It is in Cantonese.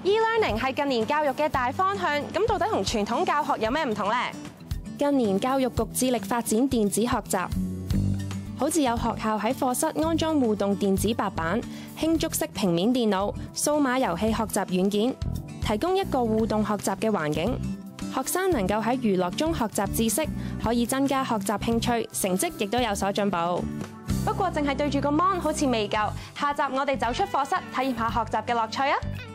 E-learning 係近年教育嘅大方向，咁到底同傳統教學有咩唔同呢？ 近年教育局致力發展電子學習，好似有學校喺課室安裝互動電子白板、輕觸式平面電腦、數碼遊戲學習軟件，提供一個互動學習嘅環境。學生能夠喺娛樂中學習知識，可以增加學習興趣，成績亦都有所進步。 不過淨係對住個 mon 好似未夠，下集我哋走出課室，體驗下學習嘅樂趣啊！